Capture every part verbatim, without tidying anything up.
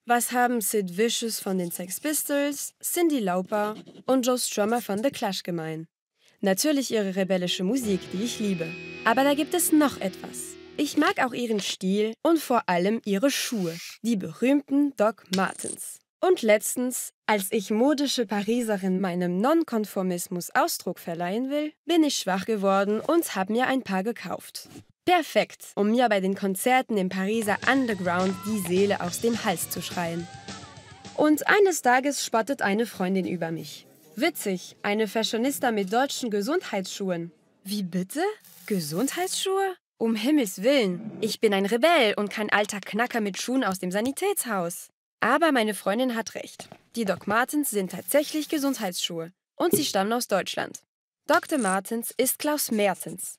Was haben Sid Vicious von den Sex Pistols, Cyndi Lauper und Joe Strummer von The Clash gemein? Natürlich ihre rebellische Musik, die ich liebe. Aber da gibt es noch etwas. Ich mag auch ihren Stil und vor allem ihre Schuhe, die berühmten Doc Martens. Und letztens, als ich modische Pariserin meinem Nonkonformismus Ausdruck verleihen will, bin ich schwach geworden und habe mir ein paar gekauft. Perfekt, um mir bei den Konzerten im Pariser Underground die Seele aus dem Hals zu schreien. Und eines Tages spottet eine Freundin über mich. Witzig, eine Fashionista mit deutschen Gesundheitsschuhen. Wie bitte? Gesundheitsschuhe? Um Himmels Willen, ich bin ein Rebell und kein alter Knacker mit Schuhen aus dem Sanitätshaus. Aber meine Freundin hat recht. Die Doc Martens sind tatsächlich Gesundheitsschuhe. Und sie stammen aus Deutschland. Doktor Martens ist Klaus Mertens.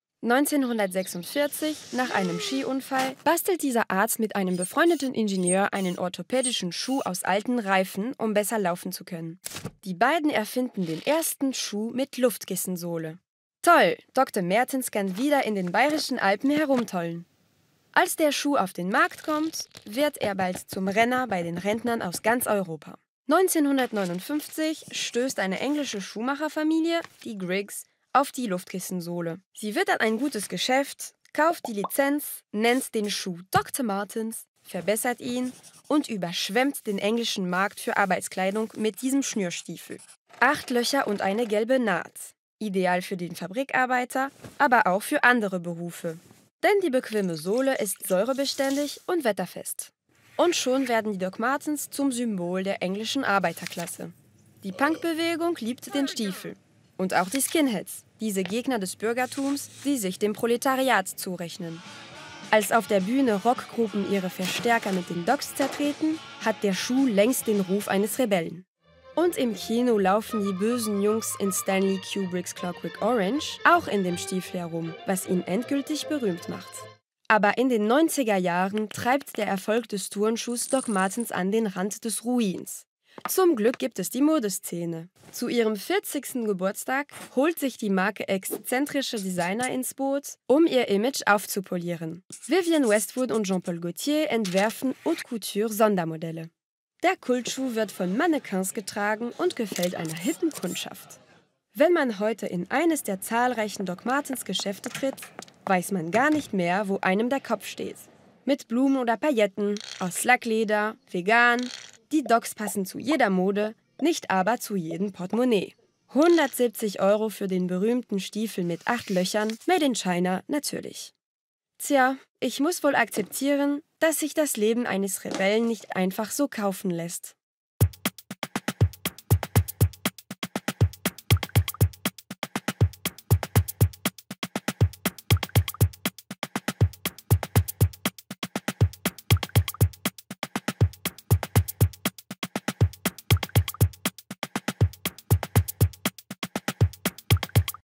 neunzehnhundertsechsundvierzig, nach einem Skiunfall, bastelt dieser Arzt mit einem befreundeten Ingenieur einen orthopädischen Schuh aus alten Reifen, um besser laufen zu können. Die beiden erfinden den ersten Schuh mit Luftkissensohle. Toll, Doktor Mertens kann wieder in den bayerischen Alpen herumtollen. Als der Schuh auf den Markt kommt, wird er bald zum Renner bei den Rentnern aus ganz Europa. neunzehnhundertneunundfünfzig stößt eine englische Schuhmacherfamilie, die Griggs, auf die Luftkissensohle. Sie wird dann ein gutes Geschäft, kauft die Lizenz, nennt den Schuh Doktor Martens, verbessert ihn und überschwemmt den englischen Markt für Arbeitskleidung mit diesem Schnürstiefel. Acht Löcher und eine gelbe Naht. Ideal für den Fabrikarbeiter, aber auch für andere Berufe. Denn die bequeme Sohle ist säurebeständig und wetterfest. Und schon werden die Doc Martens zum Symbol der englischen Arbeiterklasse. Die Punkbewegung liebt den Stiefel. Und auch die Skinheads, diese Gegner des Bürgertums, die sich dem Proletariat zurechnen. Als auf der Bühne Rockgruppen ihre Verstärker mit den Docs zertreten, hat der Schuh längst den Ruf eines Rebellen. Und im Kino laufen die bösen Jungs in Stanley Kubricks Clockwork Orange auch in dem Stiefel herum, was ihn endgültig berühmt macht. Aber in den neunziger Jahren treibt der Erfolg des Turnschuhs Doc Martens an den Rand des Ruins. Zum Glück gibt es die Modeszene. Zu ihrem vierzigsten Geburtstag holt sich die Marke exzentrische Designer ins Boot, um ihr Image aufzupolieren. Vivienne Westwood und Jean-Paul Gaultier entwerfen Haute Couture Sondermodelle. Der Kultschuh wird von Mannequins getragen und gefällt einer hippen Kundschaft. Wenn man heute in eines der zahlreichen Doc Martens Geschäfte tritt, weiß man gar nicht mehr, wo einem der Kopf steht. Mit Blumen oder Pailletten, aus Lackleder, vegan. Die Docs passen zu jeder Mode, nicht aber zu jedem Portemonnaie. hundertsiebzig Euro für den berühmten Stiefel mit acht Löchern, made in China natürlich. Tja, ich muss wohl akzeptieren, dass sich das Leben eines Rebellen nicht einfach so kaufen lässt.